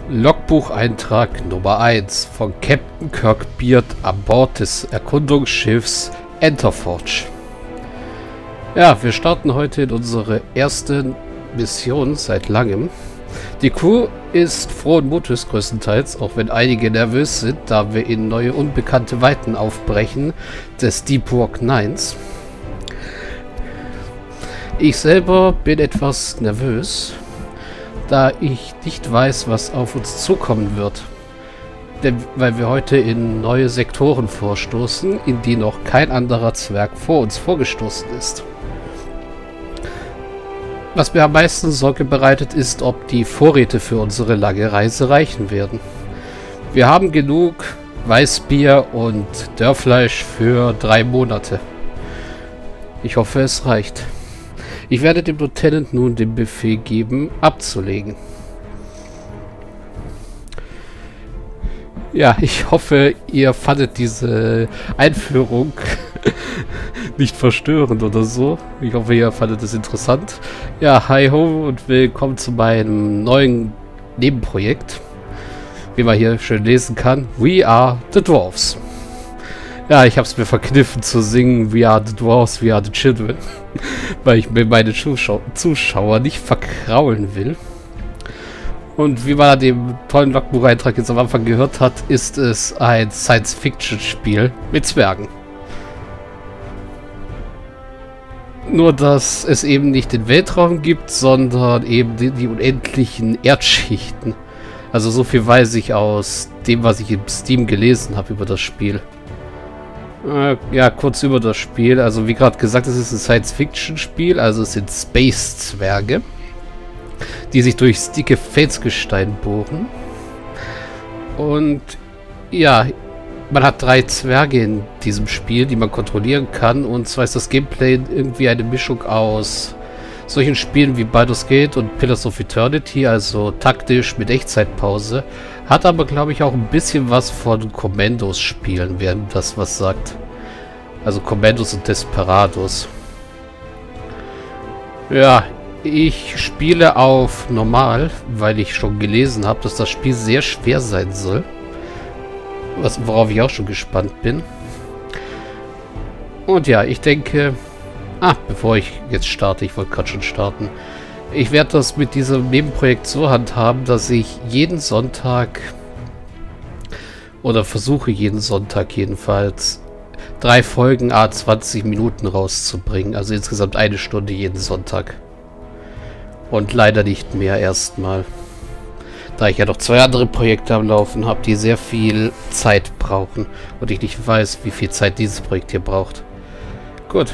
Logbucheintrag Nummer 1 von Captain Kirkbeard an Bord des Erkundungsschiffs Enterforge. Ja, wir starten heute in unsere erste Mission seit langem. Die Crew ist frohen Mutes größtenteils, auch wenn einige nervös sind, da wir in neue unbekannte Weiten aufbrechen des Deep Rock Nines. Ich selber bin etwas nervös, da ich nicht weiß, was auf uns zukommen wird. Denn weil wir heute in neue Sektoren vorstoßen, in die noch kein anderer Zwerg vor uns vorgestoßen ist. Was mir am meisten Sorge bereitet, ist, ob die Vorräte für unsere lange Reise reichen werden. Wir haben genug Weißbier und Dörrfleisch für 3 Monate. Ich hoffe, es reicht. Ich werde dem Lieutenant nun den Befehl geben, abzulegen. Ja, ich hoffe, ihr fandet diese Einführung nicht verstörend oder so. Ich hoffe, ihr fandet es interessant. Ja, hi ho und willkommen zu meinem neuen Nebenprojekt. Wie man hier schön lesen kann, We Are the Dwarves. Ja, ich habe es mir verkniffen zu singen We Are the Dwarves, We Are the Children, weil ich mir meine Zuschauer nicht verkraulen will. Und wie man an dem tollen Logbucheintrag jetzt am Anfang gehört hat, ist es ein Science-Fiction-Spiel mit Zwergen. Nur, dass es eben nicht den Weltraum gibt, sondern eben die unendlichen Erdschichten. Also so viel weiß ich aus dem, was ich im Steam gelesen habe über das Spiel. Ja, kurz über das Spiel. Also wie gerade gesagt, es ist ein Science-Fiction-Spiel, also es sind Space-Zwerge, die sich durchs dicke Felsgestein bohren. Und ja, man hat 3 Zwerge in diesem Spiel, die man kontrollieren kann. Und zwar ist das Gameplay irgendwie eine Mischung aus solchen Spielen wie Baldur's Gate und Pillars of Eternity, also taktisch mit Echtzeitpause. Hat aber, glaube ich, auch ein bisschen was von Commandos-Spielen, wer das was sagt. Also Commandos und Desperados. Ja, ich spiele auf normal, weil ich schon gelesen habe, dass das Spiel sehr schwer sein soll. Worauf ich auch schon gespannt bin. Und ja, ich denke... bevor ich jetzt starte, ich wollte gerade schon starten. Ich werde das mit diesem Nebenprojekt so handhaben, dass ich jeden Sonntag, oder versuche jeden Sonntag jedenfalls, 3 Folgen à 20 Minuten rauszubringen. Also insgesamt 1 Stunde jeden Sonntag. Und leider nicht mehr erstmal. Da ich ja noch 2 andere Projekte am Laufen habe, die sehr viel Zeit brauchen. Und ich nicht weiß, wie viel Zeit dieses Projekt hier braucht. Gut.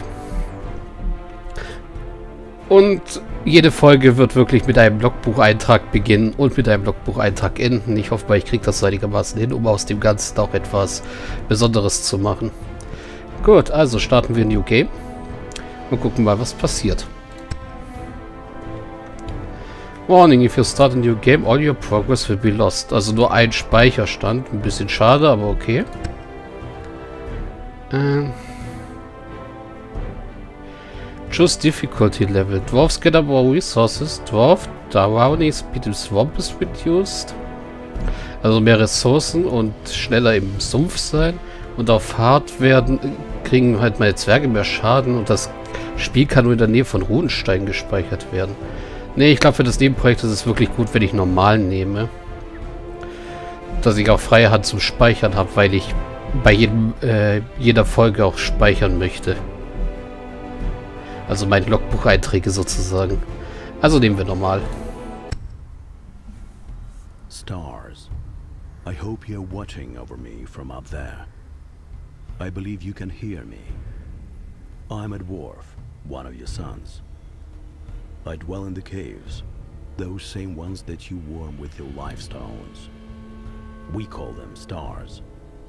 Und jede Folge wird wirklich mit einem Logbucheintrag beginnen und mit einem Logbucheintrag enden. Ich hoffe mal, ich kriege das einigermaßen hin, um aus dem Ganzen auch etwas Besonderes zu machen. Gut, also starten wir ein New Game und gucken mal, was passiert. Warning, if you start a new game, all your progress will be lost. Also nur ein Speicherstand. Ein bisschen schade, aber okay. Choose difficulty level. Dwarves get up more resources. Dwarf drowning speed im Swamp is reduced. Also mehr Ressourcen und schneller im Sumpf sein. Und auf Hard kriegen halt meine Zwerge mehr Schaden. Und das Spiel kann nur in der Nähe von Runensteinen gespeichert werden. Ne, ich glaube für das Nebenprojekt ist es wirklich gut, wenn ich normal nehme. Dass ich auch freie Hand zum Speichern habe, weil ich bei jeder Folge auch speichern möchte. Also meine Logbucheinträge sozusagen. Also nehmen wir normal. Stars, I hope you're watching over me from up there. I believe you can hear me. I'm a dwarf, one of your sons. I dwell in the caves, those same ones that you warm with your life stones. We call them stars.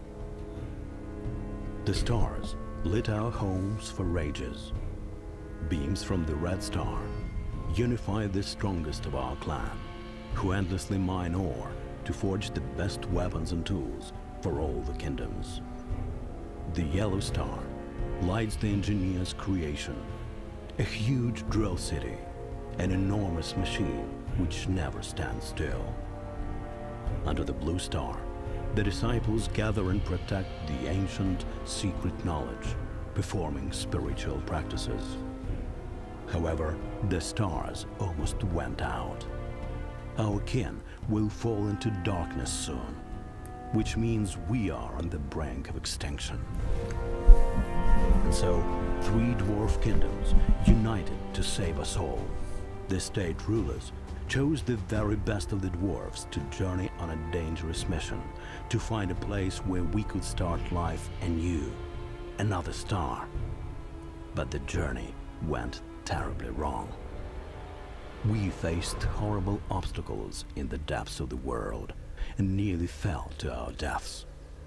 The stars lit our homes for ages. Beams from the Red Star unify the strongest of our clan, who endlessly mine ore to forge the best weapons and tools for all the kingdoms. The Yellow Star lights the engineer's creation, a huge drill city, an enormous machine which never stands still. Under the Blue Star, the disciples gather and protect the ancient, secret knowledge, performing spiritual practices. However, the stars almost went out. Our kin will fall into darkness soon, which means we are on the brink of extinction. And so, 3 dwarf kingdoms united to save us all. The state rulers chose the very best of the dwarves to journey on a dangerous mission to find a place where we could start life anew, another star. But the journey went terribly wrong. We faced horrible obstacles in the depths of the world and nearly fell to our deaths.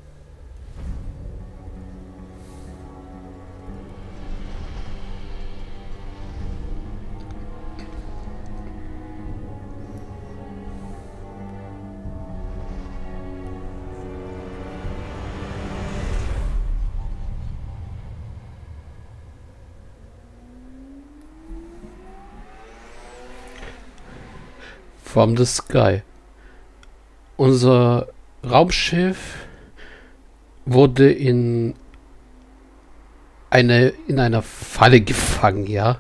From the Sky. Unser Raumschiff wurde in einer Falle gefangen, ja.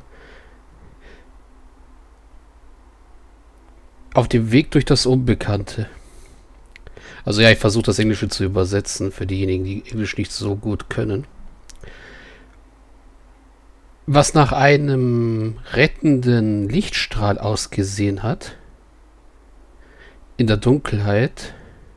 Auf dem Weg durch das Unbekannte. Also ja, ich versuche das Englische zu übersetzen für diejenigen, die Englisch nicht so gut können. Was nach einem rettenden Lichtstrahl ausgesehen hat, in der Dunkelheit,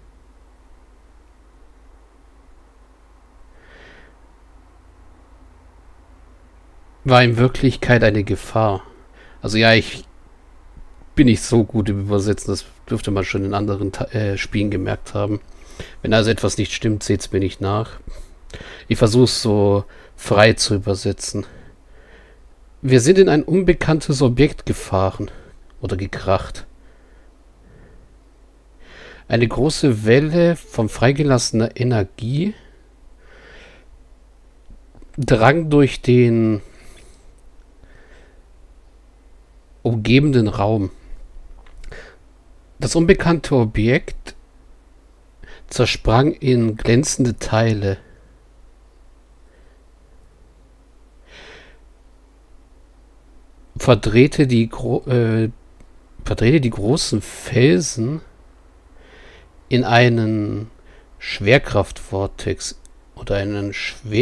war in Wirklichkeit eine Gefahr. Also ja, ich bin nicht so gut im Übersetzen, das dürfte man schon in anderen Spielen gemerkt haben. Wenn also etwas nicht stimmt, seht es mir nicht nach. Ich versuche es so frei zu übersetzen. Wir sind in ein unbekanntes Objekt gefahren oder gekracht. Eine große Welle von freigelassener Energie drang durch den umgebenden Raum. Das unbekannte Objekt zersprang in glänzende Teile. Verdrehte die großen Felsen in einen Schwerkraftvortex oder einen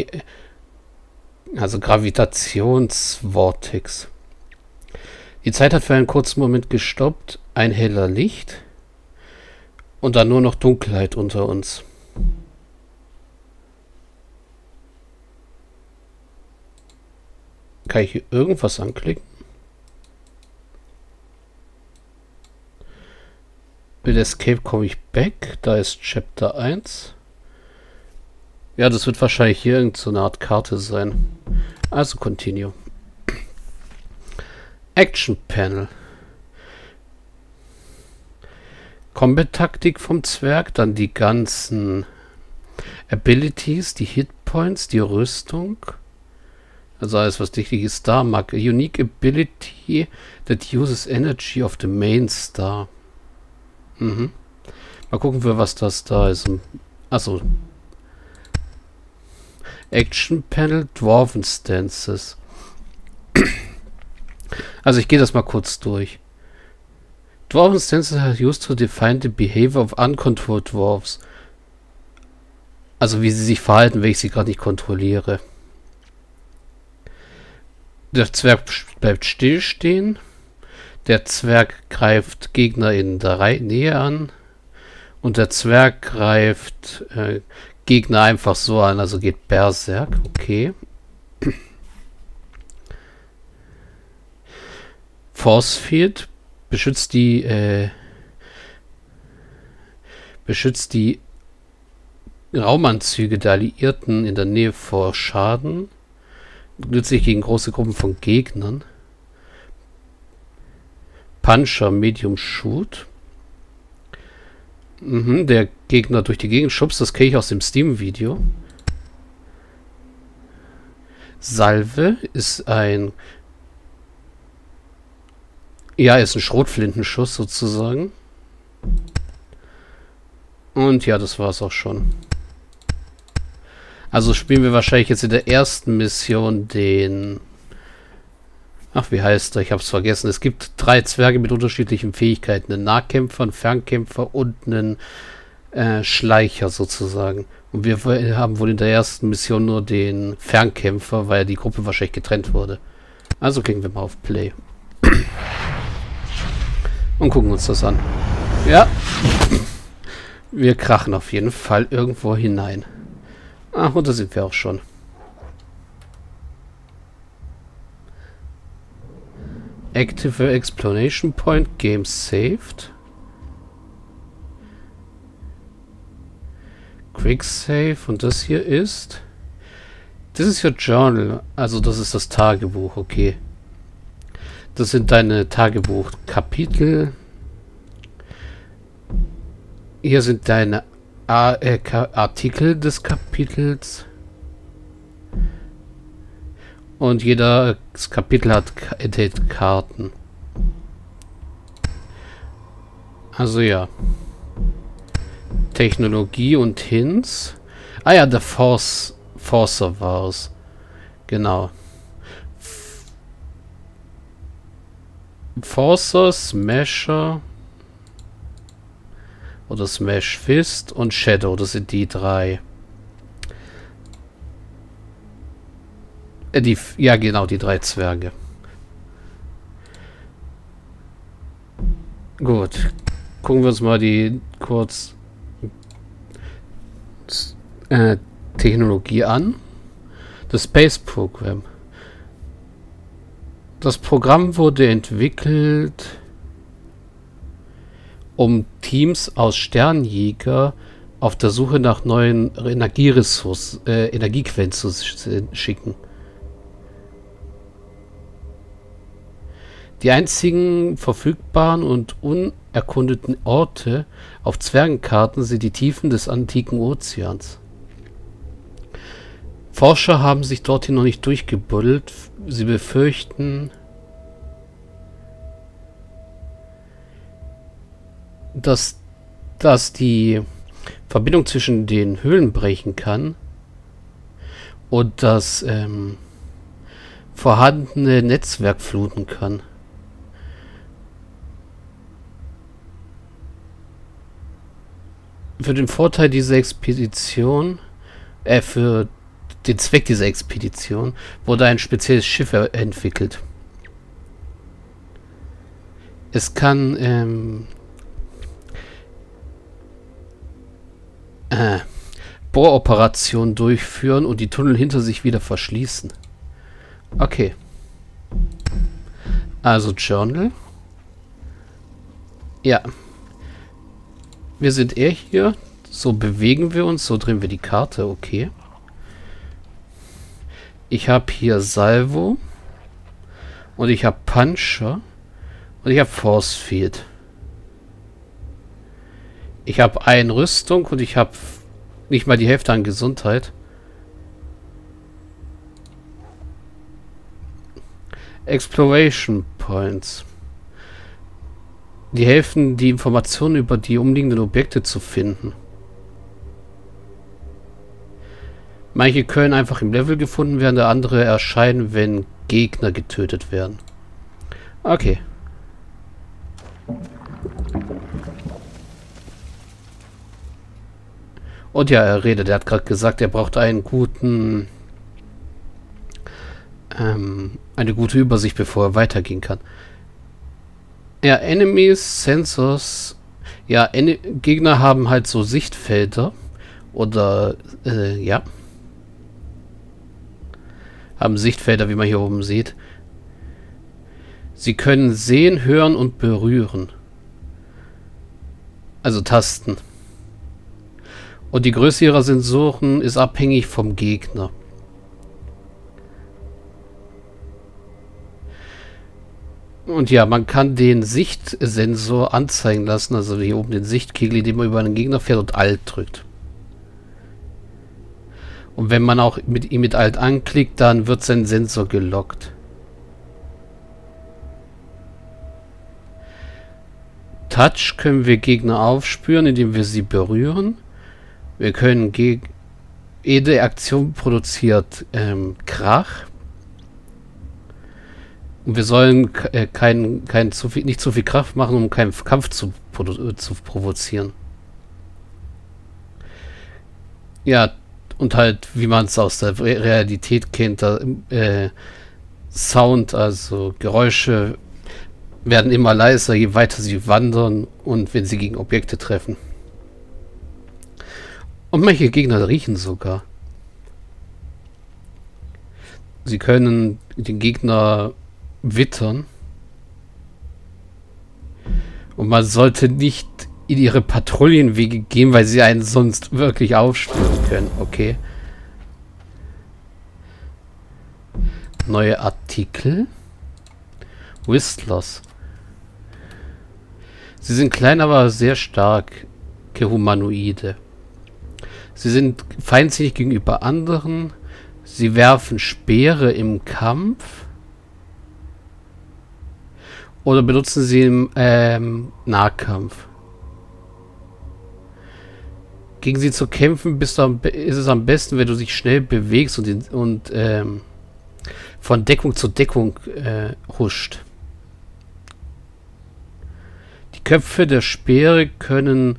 Gravitationsvortex. Die Zeit hat für einen kurzen Moment gestoppt, ein heller Licht und dann nur noch Dunkelheit unter uns. Kann ich hier irgendwas anklicken? Mit Escape komme ich back. Da ist Chapter 1. Ja, das wird wahrscheinlich hier irgendeine Art Karte sein. Also continue. Action Panel. Combat-Taktik vom Zwerg, dann die ganzen Abilities, die Hitpoints, die Rüstung. Also alles, was wichtig ist. Star Mark. A unique ability that uses energy of the main star. Mhm. Mal gucken, für was das da ist. Achso. Action Panel, Dwarven Stances. Also ich gehe das mal kurz durch. Dwarven Stances are used to define the behavior of uncontrolled dwarves. Also wie sie sich verhalten, wenn ich sie gerade nicht kontrolliere. Der Zwerg bleibt stillstehen. Der Zwerg greift Gegner in der Nähe an. Und der Zwerg greift Gegner einfach so an, also geht Berserk. Okay. Force Field beschützt die Raumanzüge der Alliierten in der Nähe vor Schaden. Nützlich gegen große Gruppen von Gegnern. Puncher Medium Shoot. Der Gegner durch die Gegend schubst, das kenne ich aus dem Steam-Video. Salve ist ein Schrotflintenschuss sozusagen. Und ja, das war's auch schon. Also spielen wir wahrscheinlich jetzt in der ersten Mission den... Ach, wie heißt er? Ich hab's vergessen. Es gibt 3 Zwerge mit unterschiedlichen Fähigkeiten. Einen Nahkämpfer, einen Fernkämpfer und einen Schleicher sozusagen. Und wir haben wohl in der ersten Mission nur den Fernkämpfer, weil die Gruppe wahrscheinlich getrennt wurde. Also klicken wir mal auf Play. Und gucken uns das an. Ja. Wir krachen auf jeden Fall irgendwo hinein. Ach, und da sind wir auch schon. Active Explanation Point, Game saved. Quick Save und das hier ist... Das ist your Journal, also das ist das Tagebuch, okay. Das sind deine Tagebuchkapitel. Hier sind deine Artikel des Kapitels. Und jedes Kapitel enthält Karten. Also ja. Technologie und Hints. Ah ja, der Forcer war es. Genau. Forcer, Smasher oder Smash Fist und Shadow, das sind die 3. Ja genau, die 3 Zwerge. Gut. Gucken wir uns mal die kurz Technologie an. Das Space Program. Das Programm wurde entwickelt, um Teams aus Sternjäger auf der Suche nach neuen Energiequellen zu schicken. Die einzigen verfügbaren und unerkundeten Orte auf Zwergenkarten sind die Tiefen des antiken Ozeans. Forscher haben sich dorthin noch nicht durchgebuddelt. Sie befürchten, dass die Verbindung zwischen den Höhlen brechen kann und das vorhandene Netzwerk fluten kann. Für den Vorteil dieser Expedition, für den Zweck dieser Expedition, wurde ein spezielles Schiff entwickelt. Es kann Bohroperationen durchführen und die Tunnel hinter sich wieder verschließen. Okay. Also Journal. Ja. Wir sind hier. So bewegen wir uns. So drehen wir die Karte. Okay. Ich habe hier Salvo. Und ich habe Puncher. Und ich habe Force Field. Ich habe 1 Rüstung und ich habe nicht mal die Hälfte an Gesundheit. Exploration Points. Die helfen, die Informationen über die umliegenden Objekte zu finden. Manche können einfach im Level gefunden werden, der andere erscheinen, wenn Gegner getötet werden. Okay. Und ja, er hat gerade gesagt, er braucht einen guten... eine gute Übersicht, bevor er weitergehen kann. Ja, Enemies, Sensors. Ja, Gegner haben halt so Sichtfelder. Oder, ja. Haben Sichtfelder, wie man hier oben sieht. Sie können sehen, hören und berühren. Also Tasten. Und die Größe ihrer Sensoren ist abhängig vom Gegner. Und ja, man kann den Sichtsensor anzeigen lassen, also hier oben den Sichtkegel, indem man über einen Gegner fährt und Alt drückt. Und wenn man auch mit Alt anklickt, dann wird sein Sensor gelockt. Touch können wir Gegner aufspüren, indem wir sie berühren. Wir können jede Aktion produziert Krach. Und wir sollen nicht zu viel Kraft machen, um keinen Kampf zu provozieren. Ja, und halt, wie man es aus der Realität kennt, Sound, also Geräusche, werden immer leiser, je weiter sie wandern und wenn sie gegen Objekte treffen. Und manche Gegner riechen sogar. Sie können den Gegner wittern. Und man sollte nicht in ihre Patrouillenwege gehen, weil sie einen sonst wirklich aufspüren können. Okay. Neue Artikel. Whistlers. Sie sind klein, aber sehr starke Humanoide. Sie sind feindsinnig gegenüber anderen. Sie werfen Speere im Kampf. Oder benutzen sie im Nahkampf. Gegen sie zu kämpfen ist es am besten, wenn du dich schnell bewegst und von Deckung zu Deckung huscht. Die Köpfe der Speere können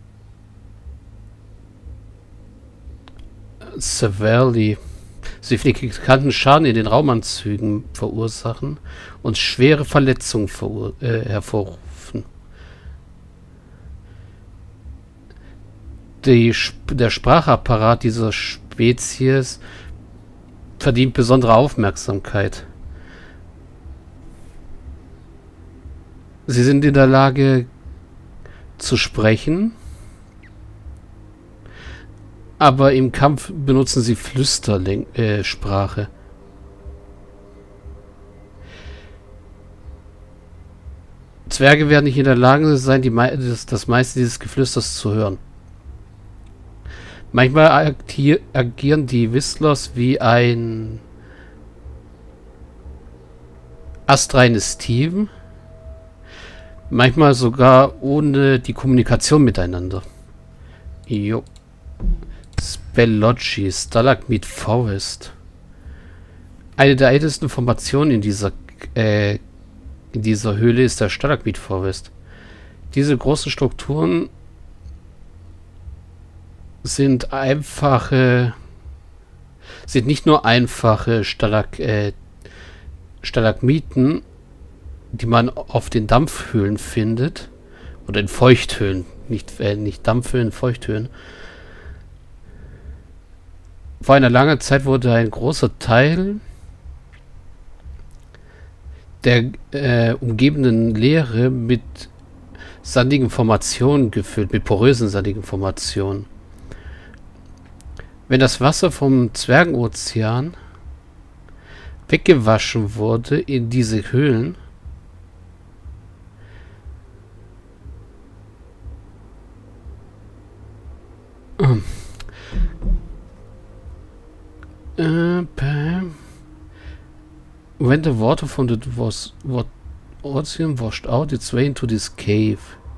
severely signifikanten Schaden in den Raumanzügen verursachen und schwere Verletzungen hervorrufen. Der Sprachapparat dieser Spezies verdient besondere Aufmerksamkeit. Sie sind in der Lage zu sprechen, aber im Kampf benutzen sie Flüstersprache. Zwerge werden nicht in der Lage sein, das meiste dieses Geflüsters zu hören. Manchmal agieren die Whistlers wie ein astreines Team. Manchmal sogar ohne die Kommunikation miteinander. Jo. Spellogy, Stalagmite Forest. Eine der ältesten Formationen in dieser Höhle ist der Stalagmite Forest. Diese großen Strukturen sind nicht nur einfache Stalagmiten, die man auf den Dampfhöhlen findet, oder in Feuchthöhlen, nicht Dampfhöhlen, Feuchthöhlen. Vor einer langen Zeit wurde ein großer Teil der umgebenden Leere mit sandigen Formationen gefüllt, mit porösen sandigen Formationen. Wenn das Wasser vom Zwergenozean weggewaschen wurde in diese Höhlen, when the water from the ocean washed out its way into this cave,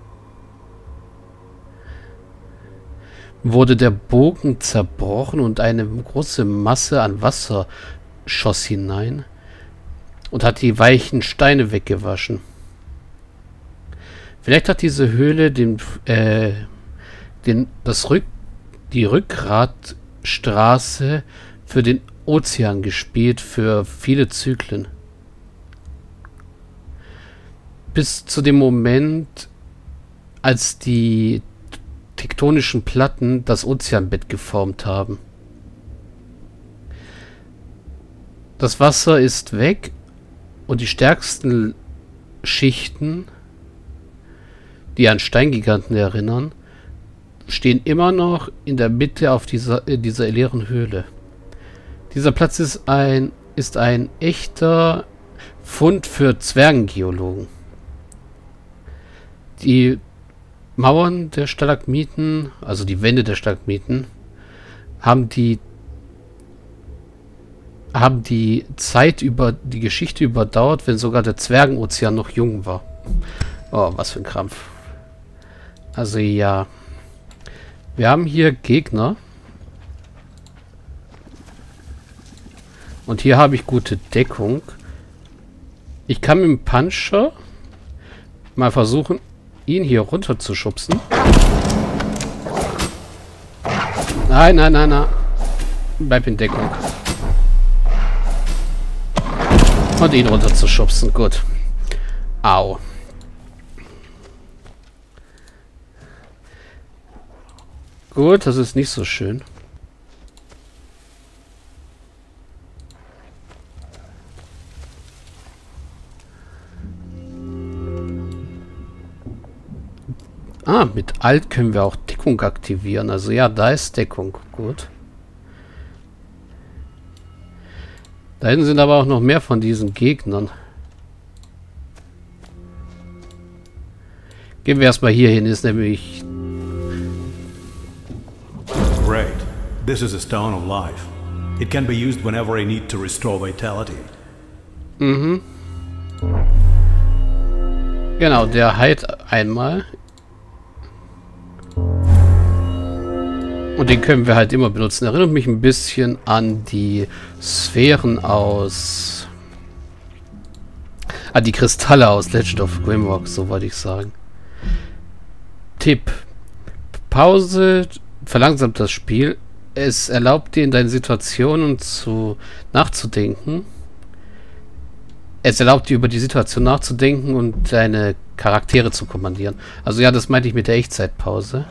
wurde der Bogen zerbrochen und eine große Masse an Wasser schoss hinein und hat die weichen Steine weggewaschen. Vielleicht hat diese Höhle die Rückgratstraße für den Ozean gespielt, für viele Zyklen. Bis zu dem Moment, als die tektonischen Platten das Ozeanbett geformt haben. Das Wasser ist weg und die stärksten Schichten, die an Steingiganten erinnern, stehen immer noch in der Mitte auf dieser leeren Höhle. Dieser Platz ist ein echter Fund für Zwergengeologen. Die Mauern der Stalagmiten, also die Wände der Stalagmiten, haben die Geschichte überdauert, wenn sogar der Zwergenozean noch jung war. Oh, was für ein Krampf. Also ja. Wir haben hier Gegner. Und hier habe ich gute Deckung. Ich kann mit dem Puncher mal versuchen, ihn hier runter zu schubsen. Nein, nein, nein, nein. Bleib in Deckung. Und ihn runter zu schubsen. Gut. Au. Gut, das ist nicht so schön. Ah, mit Alt können wir auch Deckung aktivieren. Also ja, da ist Deckung. Gut. Da hinten sind aber auch noch mehr von diesen Gegnern. Gehen wir erstmal hier hin, ist nämlich... Great. This is a Stone of Life. It can be used whenever I need to restore vitality. Mhm. Genau, der heilt einmal. Und den können wir halt immer benutzen. Erinnert mich ein bisschen an die Sphären aus... Ah, die Kristalle aus Legend of Grimrock, so wollte ich sagen. Tipp. Pause verlangsamt das Spiel. Es erlaubt dir in deinen Situationen nachzudenken. Es erlaubt dir über die Situation nachzudenken und deine Charaktere zu kommandieren. Also ja, das meinte ich mit der Echtzeitpause.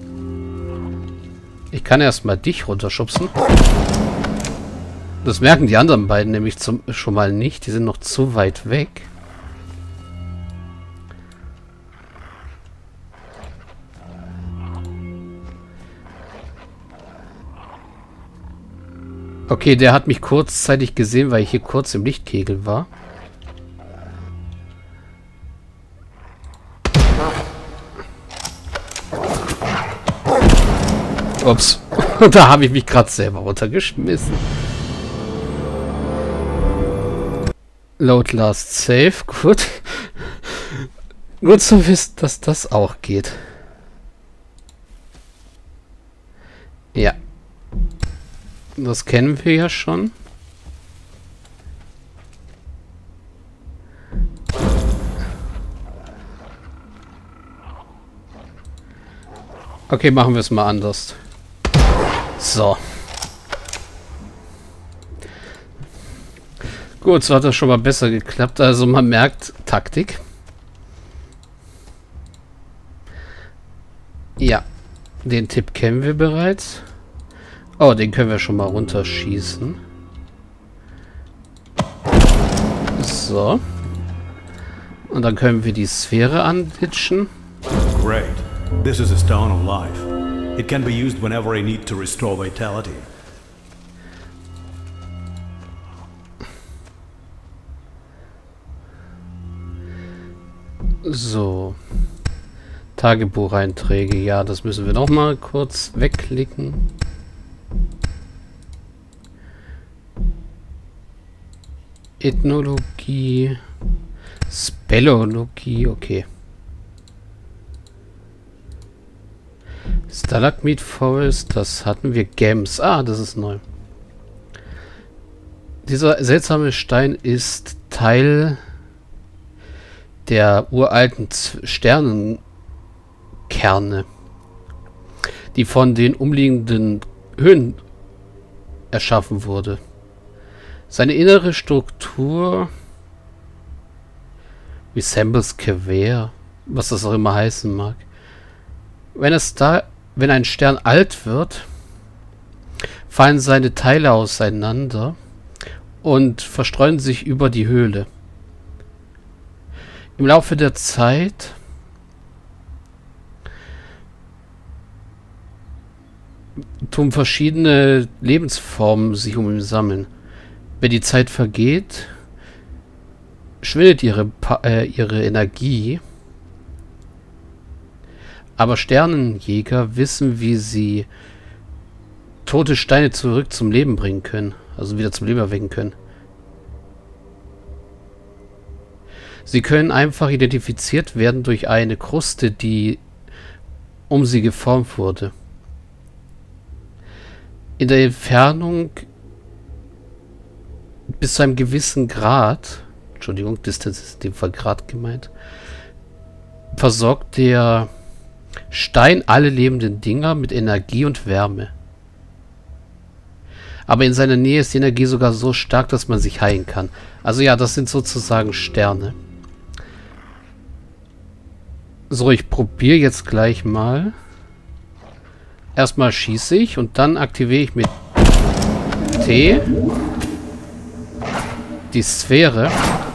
Ich kann erstmal dich runterschubsen. Das merken die anderen beiden nämlich schon mal nicht. Die sind noch zu weit weg. Okay, der hat mich kurzzeitig gesehen, weil ich hier kurz im Lichtkegel war. Ups. Da habe ich mich gerade selber runtergeschmissen. Load last save. Gut. Gut zu wissen, dass das auch geht. Ja. Das kennen wir ja schon. Okay, machen wir es mal anders. So. Gut, so hat das schon mal besser geklappt. Also man merkt Taktik. Ja, den Tipp kennen wir bereits. Oh, den können wir schon mal runterschießen. So. Und dann können wir die Sphäre anditschen. Great. This is a Stone of Life. It can be used whenever I need to restore vitality. So. Tagebucheinträge. Ja, das müssen wir noch mal kurz wegklicken. Ethnologie. Speleologie. Okay. Stalagmit Forest, das hatten wir. Gems. Ah, das ist neu. Dieser seltsame Stein ist Teil der uralten Sternenkerne, die von den umliegenden Höhen erschaffen wurde. Seine innere Struktur resembles Quer, was das auch immer heißen mag. Wenn ein Stern alt wird, fallen seine Teile auseinander und verstreuen sich über die Höhle. Im Laufe der Zeit tun verschiedene Lebensformen sich um ihn sammeln. Wenn die Zeit vergeht, schwindet ihre Energie. Aber Sternenjäger wissen, wie sie tote Steine zurück zum Leben bringen können. Also wieder zum Leben erwecken können. Sie können einfach identifiziert werden durch eine Kruste, die um sie geformt wurde. In der Entfernung bis zu einem gewissen Grad, Entschuldigung, Distanz ist in dem Fall Grad gemeint, versorgt der Stein alle lebenden Dinger mit Energie und Wärme. Aber in seiner Nähe ist die Energie sogar so stark, dass man sich heilen kann. Also ja, das sind sozusagen Sterne. So, ich probiere jetzt gleich mal. Erstmal schieße ich und dann aktiviere ich mit T die Sphäre.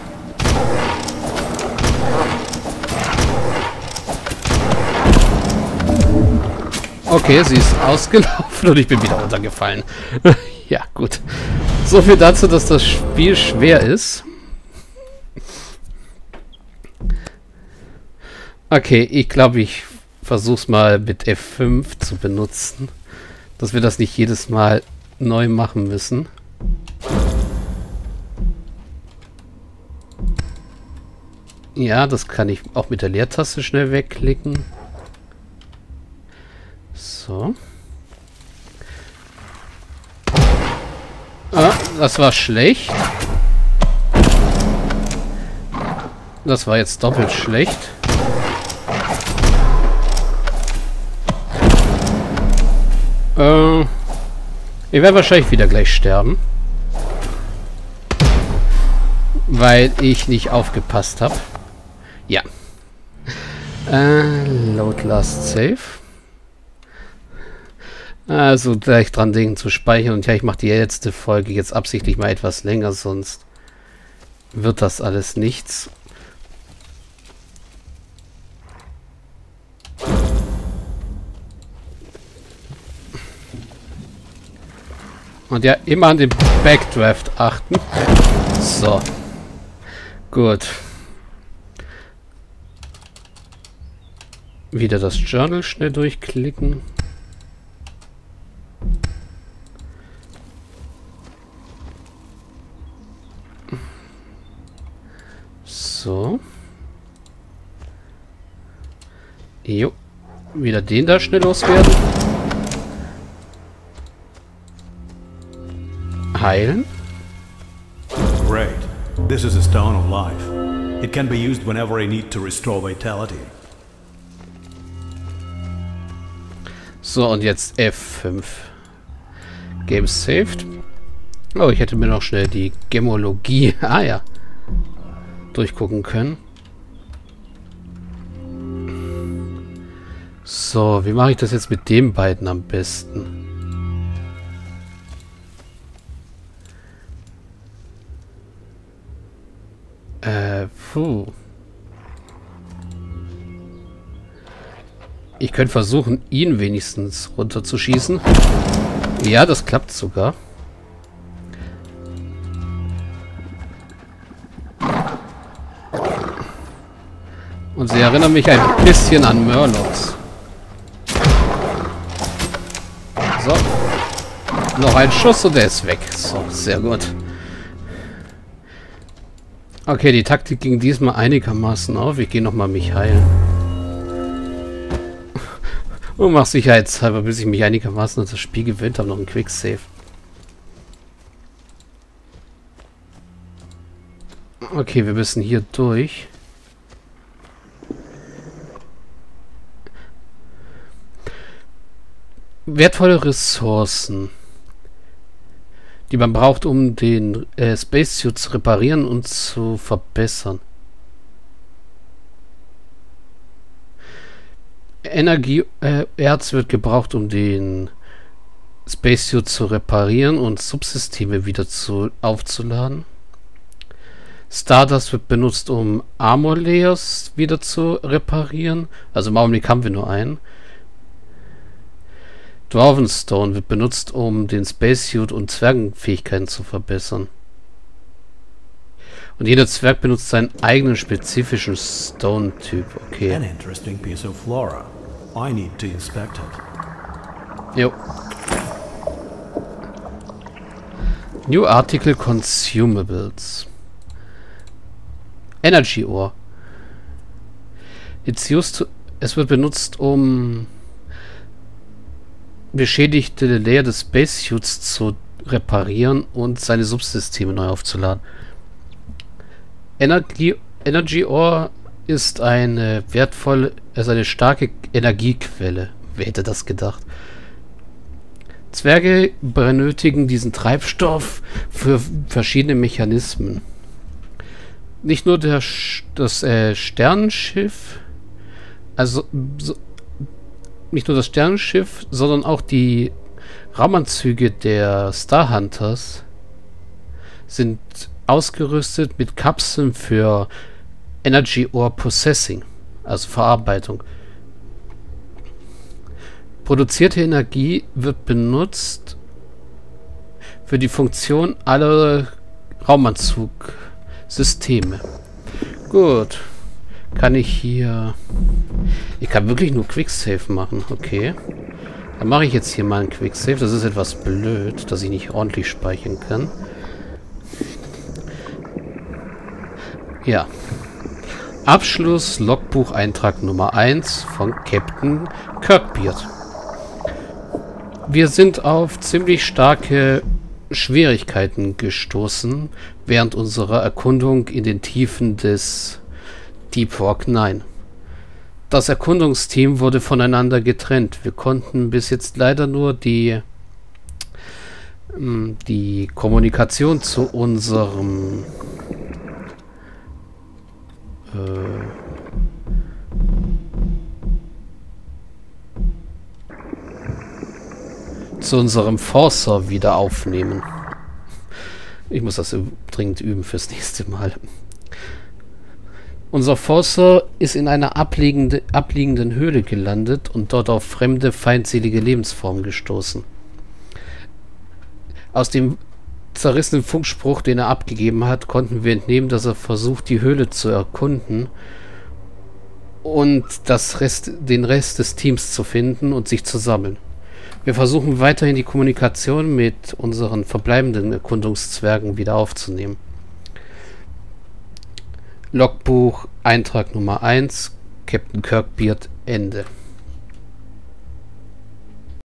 Okay, sie ist ausgelaufen und ich bin wieder runtergefallen. Ja, gut. So viel dazu, dass das Spiel schwer ist. Okay, ich glaube, ich versuche es mal mit F5 zu benutzen. Dass wir das nicht jedes Mal neu machen müssen. Ja, das kann ich auch mit der Leertaste schnell wegklicken. So. Ah, das war schlecht. Das war jetzt doppelt schlecht. Ich werde wahrscheinlich wieder gleich sterben. Weil ich nicht aufgepasst habe. Ja. Load last save. Also gleich dran denken zu speichern. Und ja, ich mache die letzte Folge jetzt absichtlich mal etwas länger, sonst wird das alles nichts. Und ja, immer an den Backdraft achten. So. Gut. Wieder das Journal schnell durchklicken. So. Jo. Wieder den da schnell loswerden. Heilen. Great. This is a stone of life. It can be used whenever I need to restore vitality. So, und jetzt F5. Game saved. Oh, ich hätte mir noch schnell die Gemologie, durchgucken können. So, wie mache ich das jetzt mit den beiden am besten? Ich könnte versuchen, ihn wenigstens runterzuschießen. Ja, das klappt sogar. Und sie erinnern mich ein bisschen an Murlocs. So. Noch ein Schuss und der ist weg. So, sehr gut. Okay, die Taktik ging diesmal einigermaßen auf. Ich gehe nochmal mich heilen. Und mach sicherheitshalber, bis ich mich einigermaßen an das Spiel gewöhnt habe, noch ein Quicksave. Okay, wir müssen hier durch. Wertvolle Ressourcen, die man braucht, um den Spacesuit zu reparieren und zu verbessern. Energieerz wird gebraucht, um den Spacesuit zu reparieren und Subsysteme wieder aufzuladen. Stardust wird benutzt, um Armor Layers wieder zu reparieren. Also im Augenblick haben wir nur einen. Dwarvenstone wird benutzt, um den Spacesuit und Zwergenfähigkeiten zu verbessern. Und jeder Zwerg benutzt seinen eigenen spezifischen Stone-Typ. Okay. An interesting piece of flora. I need to inspect it. Jo. New Article Consumables. Energy Ore. Es wird benutzt, um beschädigte Layer des Spacesuits zu reparieren und seine Subsysteme neu aufzuladen. Energy Ore ist eine wertvolle, also eine starke Energiequelle. Wer hätte das gedacht? Zwerge benötigen diesen Treibstoff für verschiedene Mechanismen. Nicht nur das Sternenschiff, nicht nur das Sternenschiff, sondern auch die Raumanzüge der Starhunters sind ausgerüstet mit Kapseln für Energy Ore Processing, also Verarbeitung. Produzierte Energie wird benutzt für die Funktion aller Raumanzugsysteme. Gut. Kann ich hier... Ich kann wirklich nur Quicksave machen. Okay. Dann mache ich jetzt hier mal einen Quicksave. Das ist etwas blöd, dass ich nicht ordentlich speichern kann. Ja. Abschluss Logbucheintrag Nummer 1 von Captain Kirkbeard. Wir sind auf ziemlich starke Schwierigkeiten gestoßen während unserer Erkundung in den Tiefen des Deep Rock 9. Das Erkundungsteam wurde voneinander getrennt. Wir konnten bis jetzt leider nur die Kommunikation zu unserem Forcer wieder aufnehmen. Ich muss das dringend üben fürs nächste Mal. Unser Forcer ist in einer abliegenden Höhle gelandet und dort auf fremde, feindselige Lebensformen gestoßen. Aus dem zerrissenen Funkspruch, den er abgegeben hat, konnten wir entnehmen, dass er versucht, die Höhle zu erkunden und den Rest des Teams zu finden und sich zu sammeln. Wir versuchen weiterhin die Kommunikation mit unseren verbleibenden Erkundungszwergen wieder aufzunehmen. Logbuch, Eintrag Nummer 1, Captain Kirkbeard, Ende.